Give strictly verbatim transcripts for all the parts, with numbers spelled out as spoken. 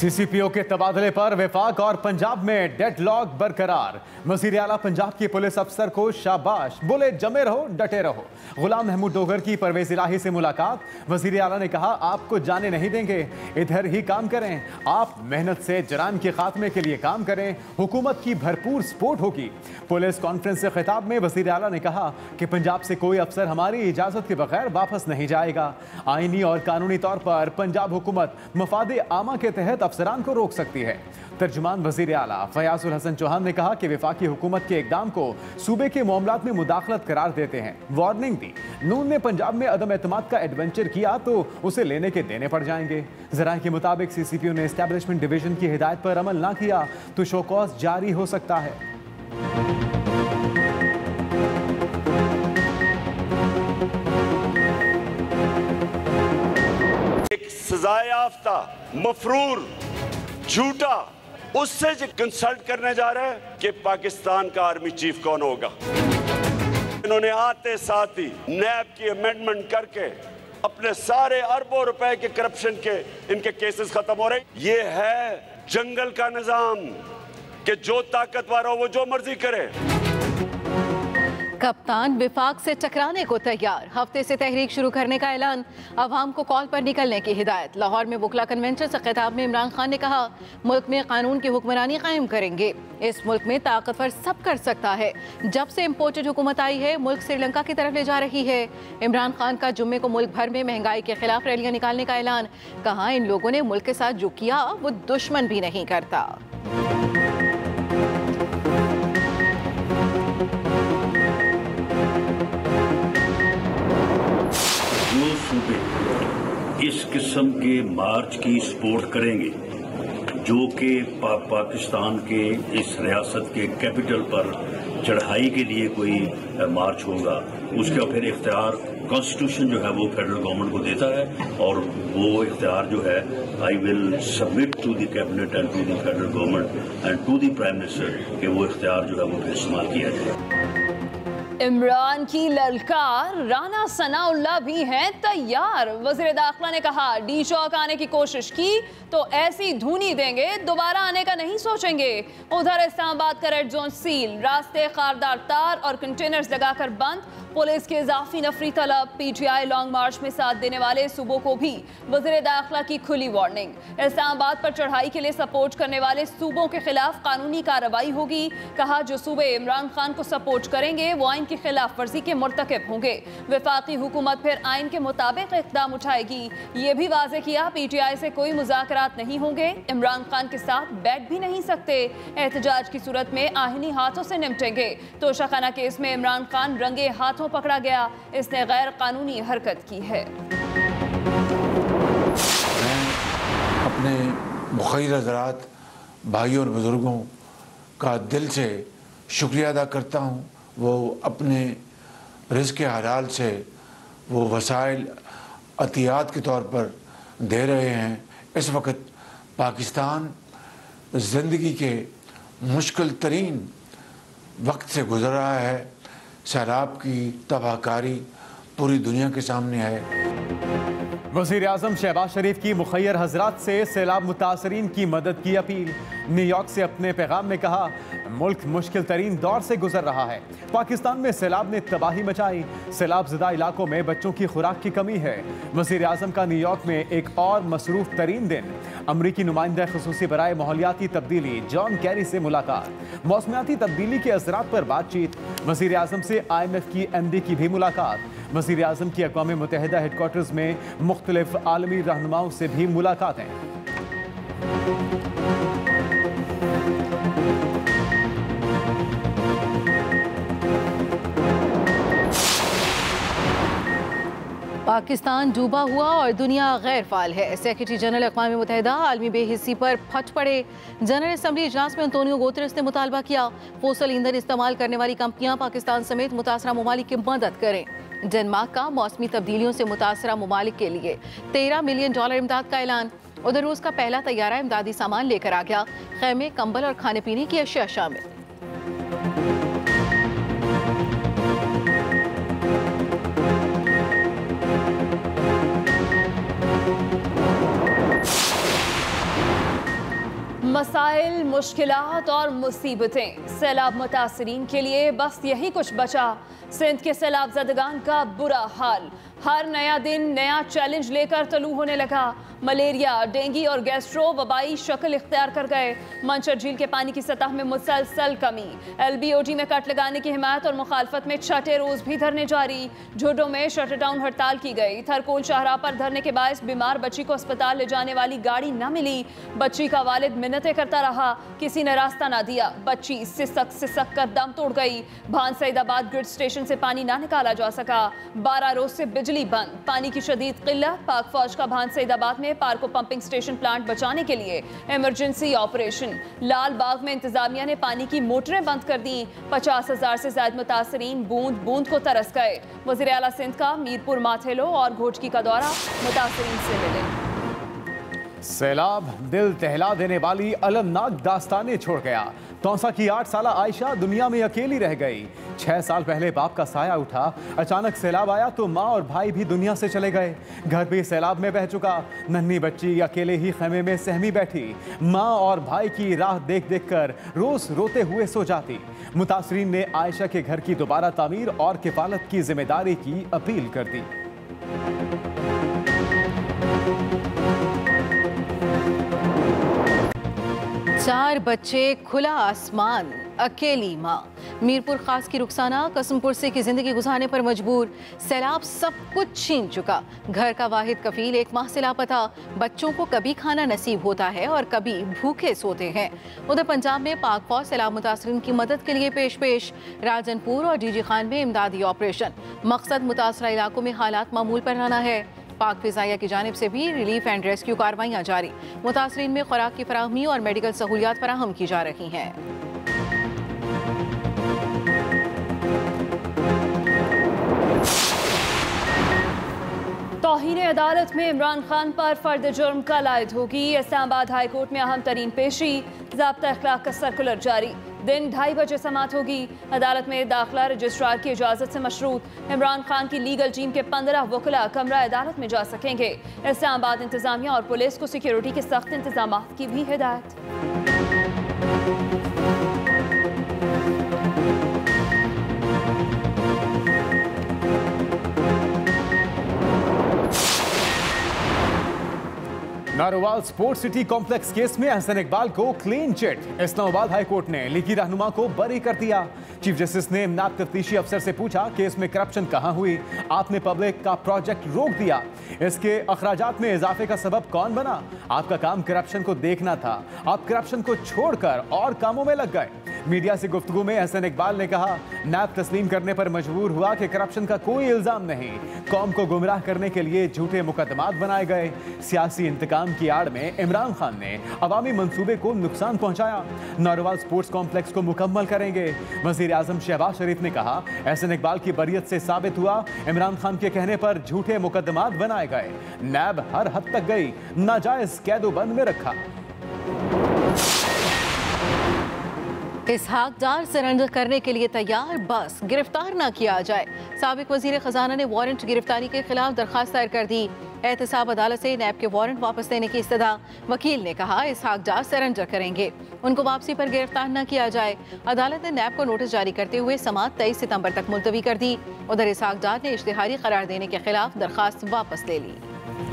CCPO के तबादले पर वफाक और पंजाब में डेडलॉक बरकरार। वजीर आला पंजाब के पुलिस अफसर को शाबाश, बोले जमे रहो डटे रहो। गुलाम महमूद डोगर की परवेज इलाही से मुलाकात। वजीर आला ने कहा आपको जाने नहीं देंगे, इधर ही काम करें। आप मेहनत से जराइम के खात्मे के लिए काम करें, हुकूमत की भरपूर सपोर्ट होगी। पुलिस कॉन्फ्रेंस से खिताब में वजीर आला ने कहा कि पंजाब से कोई अफसर हमारी इजाजत के बगैर वापस नहीं जाएगा। आईनी और कानूनी तौर पर पंजाब हुकूमत मफादे आमा के तहत अफसरान को रोक सकती है। तर्जुमान वजीर आला फयाजुल हसन चौहान ने कहा कि वफाकी हुकूमत के इकदाम को सूबे के मामलात में मुदाखलत करार देते हैं। वार्निंग दी, नून ने पंजाब में अदम एतमाद का एडवेंचर किया तो उसे लेने के देने पड़ जाएंगे। जराए के मुताबिक सीसीपीओ ने एस्टैब्लिशमेंट डिवीजन की हिदायत पर अमल ना किया तो शोकॉज जारी हो सकता है। एक सजायाफ्ता मफरूर झूठा उससे जो कंसल्ट करने जा रहे हैं कि पाकिस्तान का आर्मी चीफ कौन होगा। इन्होंने आते साथ ही नैब की अमेंडमेंट करके अपने सारे अरबों रुपए के करप्शन के इनके केसेस खत्म हो रहे। ये है जंगल का निजाम कि जो ताकतवर हो वो जो मर्जी करे। कप्तान विफाक से टकराने को तैयार, हफ्ते से तहरीक शुरू करने का ऐलान। अवाम को कॉल पर निकलने की हिदायत। लाहौर में वकला कन्वेंशन से खिताब में इमरान खान ने कहा मुल्क में कानून की हुक्मरानी कायम करेंगे। इस मुल्क में ताकतवर सब कर सकता है। जब से इम्पोर्टेड हुकूमत आई है मुल्क श्रीलंका की तरफ ले जा रही है। इमरान खान का जुम्मे को मुल्क भर में महंगाई के खिलाफ रैलियां निकालने का ऐलान। कहा इन लोगों ने मुल्क के साथ जो किया वो दुश्मन भी नहीं करता। इस किस्म के मार्च की सपोर्ट करेंगे जो कि पा, पाकिस्तान के इस रियासत के कैपिटल पर चढ़ाई के लिए कोई मार्च होगा, उसका फिर इख्तियार कॉन्स्टिट्यूशन जो है वो फेडरल गवर्नमेंट को देता है और वो इख्तियार जो है I will submit to the cabinet and to the federal government and to the prime minister कि वो इख्तियार जो है वो फिर इस्तेमाल किया जाए। इमरान की ललकार, राना सनाउल्लाह भी हैं तैयार। वज़ीर दाखिला ने कहा डी चौक आने की कोशिश की तो ऐसी धूनी देंगे दोबारा आने का नहीं सोचेंगे। उधर इस्लामाबाद का रेड जोन सील, रास्ते खारदार तार और कंटेनर्स लगाकर बंद। पुलिस की इजाफी नफरी तलब। पीटीआई लॉन्ग मार्च में साथ देने वाले सूबों को भी वज़ीर दाखिला की खुली वार्निंग। इस्लामाबाद पर चढ़ाई के लिए सपोर्ट करने वाले सूबों के खिलाफ कानूनी कार्रवाई होगी। कहा जो सूबे इमरान खान को सपोर्ट करेंगे वो आइन की खिलाफ वर्जी के मुर्तकिब होंगे। वफाकी हुकूमत फिर आइन के मुताबिक इक़दाम उठाएगी। ये भी वाज़े किया पीटीआई से कोई मुज़ाकरात नहीं होंगे, इमरान खान के साथ बैठ भी नहीं सकते। एहतजाज की सूरत में आहिनी हाथों से निपटेंगे। तोशाखाना केस में इमरान खान रंगे हाथों पकड़ा गया, इसने गैर कानूनी हरकत की है। मैं अपने मुखिर हज़रात भाइयों और बुजुर्गों का दिल से शुक्रिया अदा करता हूँ। वो अपने रिज़्क़ के हलाल से वो वसाइल अतियात के तौर पर दे रहे हैं। इस वक्त पाकिस्तान ज़िंदगी के मुश्किल तरीन वक्त से गुज़र रहा है। सैलाब की तबाहकारी पूरी दुनिया के सामने है। वज़ीर आज़म शहबाज शरीफ की मुखैर हजरात से सैलाब मुतासरीन की मदद की अपील। न्यूयॉर्क से अपने पैगाम में कहा मुल्क मुश्किल तरीन दौर से गुजर रहा है। पाकिस्तान में सैलाब ने तबाही मचाई। सैलाब ज़दा इलाकों में बच्चों की खुराक की कमी है। वज़ीर आज़म का न्यूयॉर्क में एक और मसरूफ़ तरीन दिन। अमरीकी नुमाइंदा ख़ुसूसी बराए माहौलियाती तब्दीली जॉन कैरी से मुलाकात। मौसमियाती तब्दीली के असरात पर बातचीत। वज़ीर आज़म से आई एम एफ की एम डी की भी मुलाकात। वज़ीर आज़म की अक़वाम मुत्तहिदा हेडक्वार्टर्स में मुख्तलिफ आलमी रहनुमाओं से भी मुलाकातें। पाकिस्तान डूबा हुआ और दुनिया गैर फाल है। सेक्रेटरी जनरल अक़वाम मुत्तहिदा आलमी बेहिस्सी पर फट पड़े। जनरल असम्बली इजलास में अंतोनियो गुतेरेस ने मुतालबा किया फोसल ईंधन इस्तेमाल करने वाली कंपनियां पाकिस्तान समेत मुतासरा ममालिक की मदद करें। डेनमार्क का मौसमी तब्दीलियों से मुतासरा ममालिक के लिए तेरह मिलियन डॉलर इमदाद का ऐलान। उधर रूस का पहला तैयारा इमदादी सामान लेकर आ गया। खैमे, कंबल और खाने पीने की अशिया शामिल। मसाइल, मुश्किलात और मुसीबतें, सैलाब मुतासरीन के लिए बस यही कुछ बचा। सिंध के सैलाब ज़दगान का बुरा हाल, हर नया दिन नया चैलेंज लेकर तलू होने लगा। मलेरिया, डेंगू और गैस्ट्रो वबाई शक्ल इख्तियार कर गए। मंचर झील के पानी की सतह में मुसलसल कमी, एलबीओटी में कट लगाने की हिमायत और मुखालफत में छठे रोज भी धरने जारी। झुड्डो में शटरडाउन हड़ताल की गई। थरकोल शाहराह पर धरने के बायस बीमार बच्ची को अस्पताल ले जाने वाली गाड़ी न मिली। बच्ची का वालिद मिन्नतें करता रहा, किसी ने रास्ता ना दिया। बच्ची सिसक सिसक कर दम तोड़ गई। भान सईदाबाद ग्रिड स्टेशन से पानी ना निकाला जा सका। बारह रोज से बिजली बंद, पानी की शदीद किल्लत। पाक फौज का भान सईदाबाद में पार्को पंपिंग स्टेशन प्लांट बचाने के लिए इमरजेंसी ऑपरेशन। लाल बाग में इंतजामिया ने पानी की मोटरें बंद कर दी। पचास हजार से ज्यादा मुतासरीन बूंद बूंद को तरस गए। वज़ीर आला सिंध का मीरपुर, माथेलो और घोटकी का दौरा, मुतासरीन से मिले। सैलाब दिल दहला देने वाली अलमनाक दास्तानें छोड़ गया। तौसा की आठ साल आयशा दुनिया में अकेली रह गई। छह साल पहले बाप का साया उठा, अचानक सैलाब आया तो माँ और भाई भी दुनिया से चले गए। घर भी सैलाब में बह चुका। नन्ही बच्ची अकेले ही खेमे में सहमी बैठी। माँ और भाई की राह देख देख कर रोज रोते हुए सो जाती। मुतासरीन ने आयशा के घर की दोबारा तामीर और किफालत की जिम्मेदारी की अपील कर दी। चार बच्चे, खुला आसमान, अकेली माँ। मीरपुर खास की रुखसाना कसमपुर से की जिंदगी गुजारने पर मजबूर। सैलाब सब कुछ छीन चुका। घर का वाहिद कफील एक माह से लापता। बच्चों को कभी खाना नसीब होता है और कभी भूखे सोते हैं। उधर पंजाब में पाक फौज सैलाब मुतासरीन की मदद के लिए पेश पेश। राजनपुर और डीजी खान में इमदादी ऑपरेशन। मकसद मुतासरा इलाकों में हालात मामूल पर लाना है। पाक फिजाइया की जानिब से भी रिलीफ एंड रेस्क्यू कार्रवाइयाँ जारी। मुतासरीन में खुराक की फराहमी और मेडिकल सहूलियात फराहम की जा रही हैं। तौहीन अदालत में इमरान खान पर फर्द जुर्म कल आयद होगी। इस्लामाबाद हाई कोर्ट में अहम तरीन पेशी, ज़ाब्ता अखलाक का सर्कुलर जारी। दिन ढाई बजे समात होगी। अदालत में दाखिला रजिस्ट्रार की इजाज़त से मशरूत। इमरान खान की लीगल टीम के पंद्रह वकला कमरा अदालत में जा सकेंगे। इस्लामाबाद इंतजामिया और पुलिस को सिक्योरिटी के सख्त इंतजाम की भी हिदायत। Narowal sports city complex case में अहसन इकबाल को clean chit. Islamabad high court ने लीगी रहनुमा को बरी कर दिया। चीफ जस्टिस ने नायब तफ्तीशी अफसर से पूछा, केस में करप्शन कहां हुई? आपने पब्लिक का प्रोजेक्ट रोक दिया। इसके अखराजात में इजाफे का सबब कौन बना? आपका काम करप्शन को देखना था। आप करप्शन को छोड़कर और कामों में लग गए। मीडिया से गुफ्तगू में अहसन इकबाल ने कहा, नायब तस्लीम करने पर मजबूर हुआ कि करप्शन का कोई इल्जाम नहीं। कौम को गुमराह करने के लिए झूठे मुकदमात बनाए गए। सियासी इंतकाम की आड़ में इमरान खान ने अवामी मंसूबे को नुकसान पहुंचाया। नारोवाल स्पोर्ट्स कॉम्प्लेक्स को मुकम्मल करेंगे। वजीर आजम शहबाज शरीफ ने कहा, अहसन इकबाल की बरियत से साबित हुआ इमरान खान के कहने पर झूठे मुकदमात बनाए गए। नैब हर हद तक गई, नाजायज कैदोबंद में रखा। इसहाक डार सरेंडर करने के लिए तैयार, बस गिरफ्तार ना किया जाए। साबिक वजीर खजाना ने वारंट गिरफ्तारी के खिलाफ दरखास्त दायर कर दी। एहतसाब अदालत से नैब के वारंट वापस लेने की इस्तदा। वकील ने कहा, इसहाक डार सरेंडर करेंगे, उनको वापसी पर गिरफ्तार न किया जाए। अदालत ने नैब को नोटिस जारी करते हुए समाअत तेईस सितंबर तक मुलतवी कर दी। उधर इसहाक डार ने इश्तिहारी करार देने के खिलाफ दरखास्त वापस ले ली।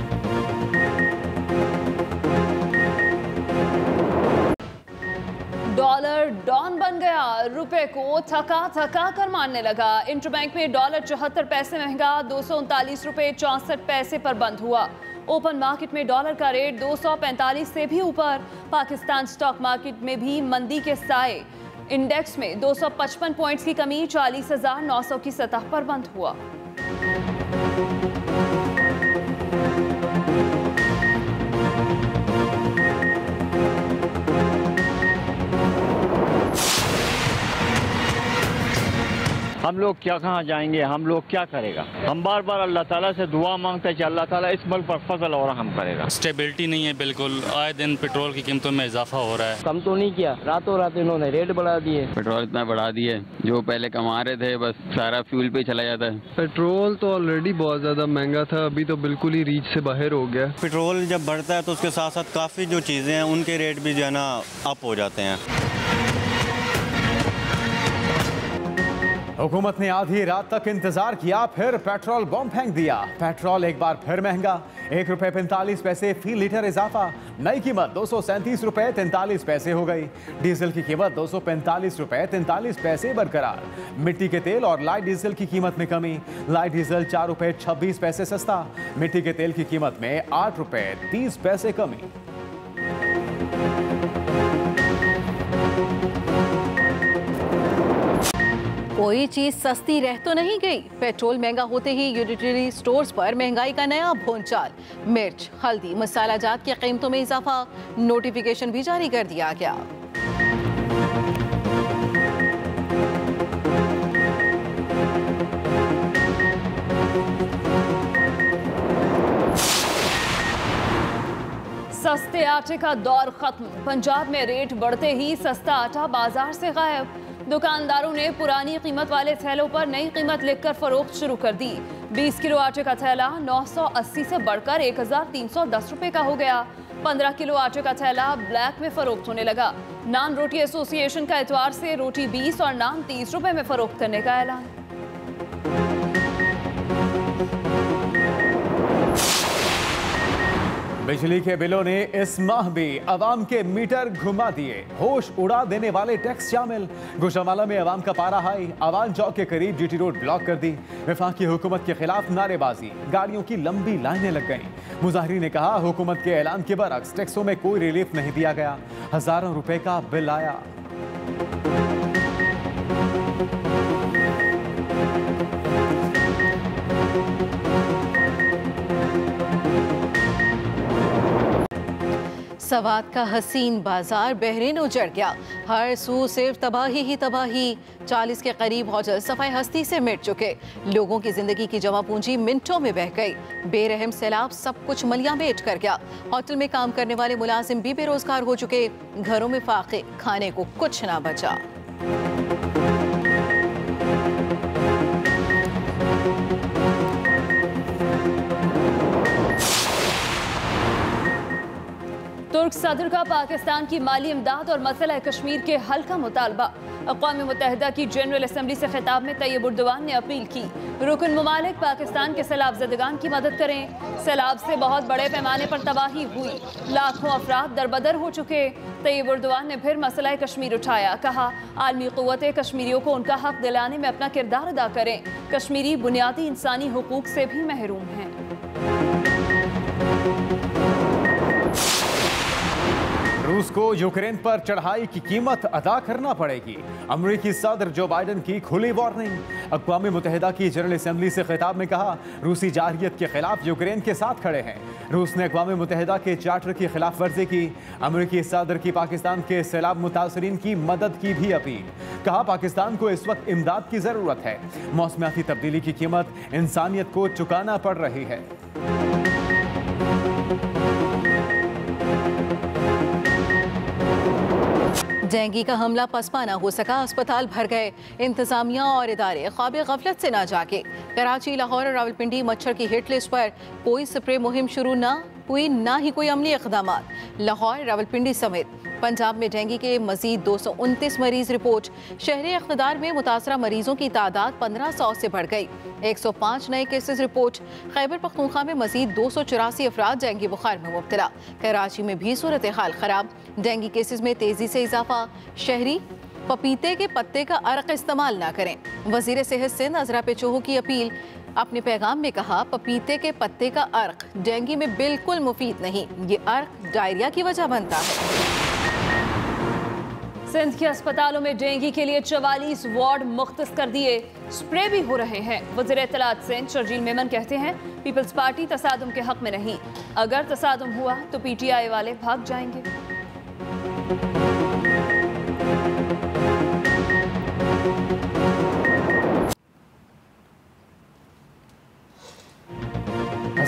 डॉलर डॉन बन गया, रुपए को थका थका कर मारने लगा। इंटरबैंक में डॉलर चौहत्तर पैसे महंगा दो सौ उनतालीस रुपए चौसठ पैसे पर बंद हुआ। ओपन मार्केट में डॉलर का रेट दो सौ पैंतालीस से भी ऊपर। पाकिस्तान स्टॉक मार्केट में भी मंदी के साए। इंडेक्स में दो सौ पचपन पॉइंट्स की कमी चालीस हजार नौ सौ की सतह पर बंद हुआ। हम लोग क्या कहाँ जाएंगे, हम लोग क्या करेगा। हम बार बार अल्लाह ताला से दुआ मांगते हैं कि अल्लाह ताला इस मुल्क पर फजल और रहम करेगा। स्टेबिलिटी नहीं है बिल्कुल, आए दिन पेट्रोल की कीमतों में इजाफा हो रहा है। कम तो नहीं किया, रातों रात इन्होंने रेट बढ़ा दिए। पेट्रोल इतना बढ़ा दिए, जो पहले कमा रहे थे बस सारा फ्यूल पे चला जाता है। पेट्रोल तो ऑलरेडी बहुत ज़्यादा महंगा था, अभी तो बिल्कुल ही रीच से बाहर हो गया। पेट्रोल जब बढ़ता है तो उसके साथ साथ काफ़ी जो चीज़ें हैं उनके रेट भी जो है ना अप हो जाते हैं। हुकूमत ने आधी रात तक इंतजार किया, फिर पेट्रोल बम फेंक दिया। पेट्रोल एक बार फिर महंगा, एक रुपए पैंतालीस पैसे फी लीटर इजाफा। नई कीमत दो सौ सैंतीस रुपए तैंतालीस पैसे हो गई। डीजल की कीमत दो सौ पैंतालीस रुपए तैंतालीस पैसे बरकरार। मिट्टी के तेल और लाइट डीजल की कीमत में कमी, लाइट डीजल चार रुपए छब्बीस पैसे सस्ता। मिट्टी के तेल की कीमत में आठ रुपए तीस पैसे कमी। कोई चीज सस्ती रह तो नहीं गई। पेट्रोल महंगा होते ही यूटिलिटी स्टोर्स पर महंगाई का नया भोंचाल। मिर्च, हल्दी, मसाला जात की कीमतों में इजाफा। नोटिफिकेशन भी जारी कर दिया गया। सस्ते आटे का दौर खत्म। पंजाब में रेट बढ़ते ही सस्ता आटा बाजार से गायब। दुकानदारों ने पुरानी कीमत वाले थैलों पर नई कीमत लिखकर फरोख्त शुरू कर दी। बीस किलो आटे का थैला नौ सौ अस्सी से बढ़कर एक हजार तीन सौ दस रुपए का हो गया। पंद्रह किलो आटे का थैला ब्लैक में फरोख्त होने लगा। नान रोटी एसोसिएशन का इतवार से रोटी बीस और नान तीस रुपए में फरोख्त करने का ऐलान। बिजली के बिलों ने इस माह भी अवाम के मीटर घुमा दिए। होश उड़ा देने वाले टैक्स शामिल। गुजरांवाला में अवाम का पारा हाई, अवान चौक के करीब जीटी रोड ब्लॉक कर दी। वफाकी हुकूमत के खिलाफ नारेबाजी, गाड़ियों की लंबी लाइनें लग गईं। मुजाहिरीन ने कहा हुकूमत के ऐलान के बरक्स टैक्सों में कोई रिलीफ नहीं दिया गया। हजारों रुपए का बिल आया। सवात का हसीन बाजार बहरीन उजड़ गया। हर सू सिर्फ तबाही ही तबाही। चालीस के करीब होटल सफाई हस्ती से मिट चुके। लोगों की जिंदगी की जमा पूंजी मिनटों में बह गई। बेरहम सैलाब सब कुछ मलियामेट कर गया। होटल में काम करने वाले मुलाजिम भी बेरोजगार हो चुके। घरों में फाके, खाने को कुछ ना बचा। तुर्क सदर का पाकिस्तान की माली इमदाद और मसला कश्मीर के हल का मुतालबा। अक़वाम मुत्तहिदा की जनरल असम्बली से खिताब में तैयब उर्दवान ने अपील की, रुकन ममालिक पाकिस्तान के सैलाब ज़दगान की मदद करें। सैलाब से बहुत बड़े पैमाने पर तबाही हुई, लाखों अफराद दरबदर हो चुके। तैयब उर्दवान ने फिर मसला कश्मीर उठाया, कहा आलमी क़ुव्वतें कश्मीरियों को उनका हक दिलाने में अपना किरदार अदा करें। कश्मीरी बुनियादी इंसानी हुकूक से भी महरूम हैं। रूस को यूक्रेन पर चढ़ाई की कीमत अदा करना पड़ेगी। अमेरिकी सदर जो बाइडन की खुली वार्निंग। अक़वाम मुत्तहिदा की जनरल असम्बली से खिताब में कहा रूसी जारहियत के खिलाफ यूक्रेन के साथ खड़े हैं। रूस ने अक़वाम मुत्तहिदा के चार्टर की खिलाफ वर्जी की। अमेरिकी सदर की पाकिस्तान के सैलाब मुतासरीन की मदद की भी अपील। कहा पाकिस्तान को इस वक्त इमदाद की जरूरत है। मौसमियाती तब्दीली की कीमत इंसानियत को चुकाना पड़ रही है। डेंगू का हमला पसपा न हो सका, अस्पताल भर गए। इंतजामिया और इदारे ख्वाब गफलत से ना जागे। कराची, लाहौर और रावलपिंडी मच्छर की हिट लिस्ट पर कोई स्प्रे मुहिम शुरू ना हुई, ना ही कोई अमली इक़दाम। लाहौर, रावलपिंडी समेत पंजाब में डेंगू के मजीद दो सौ उनतीस मरीज रिपोर्ट। शहरी इक़्तिदार में मुतासरा मरीजों की तादाद पंद्रह सौ से बढ़ गई। एक सौ पाँच नए केसेस रिपोर्ट। खैबर पख्तूनख्वा में मजीद दो सौ चौरासी अफराद डेंगू बुखार में मुब्तला। कराची में भी सूरत हाल खराब। डेंगू केसेस में तेजी से इजाफा। शहरी पपीते के पत्ते का अर्क इस्तेमाल ना करें। वजीर सेहत सिंध अजरा पेचोहो की अपील। अपने पैगाम में कहा पपीते के पत्ते का अर्क डेंगू में बिल्कुल मुफीद नहीं, ये अर्क डायरिया की वजह बनता है। सिंध के अस्पतालों में डेंगू के लिए चवालीस वार्ड मुख्तस कर दिए। स्प्रे भी हो रहे हैं। वज़ीर इत्तलात सिंध शर्जील मेमन कहते हैं पीपल्स पार्टी तसादुम के हक में नहीं, अगर तसादुम हुआ तो पीटीआई वाले भाग जाएंगे।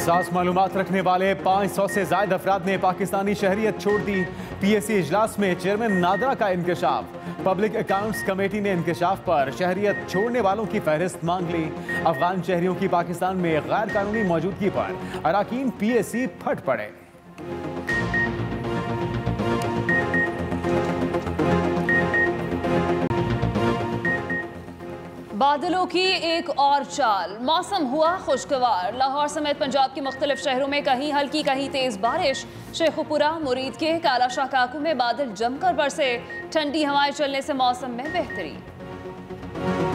हसास मालूमात रखने वाले पाँच सौ से ज्यादा अफराद ने पाकिस्तानी शहरियत छोड़ दी। पीएसी इजलास में चेयरमैन नादरा का इंकशाफ। पब्लिक अकाउंट्स कमेटी ने इंकशाफ पर शहरियत छोड़ने वालों की फहरिस्त मांग ली। अफगान शहरियों की पाकिस्तान में गैर कानूनी मौजूदगी पर अरकान पीएसी फट पड़े। बादलों की एक और चाल, मौसम हुआ खुशगवार। लाहौर समेत पंजाब के मुख्तलिफ शहरों में कहीं हल्की कहीं तेज बारिश। शेखुपुरा, मुरीद के काला शाह काकू में बादल जमकर बरसे। ठंडी हवाएं चलने से मौसम में बेहतरी।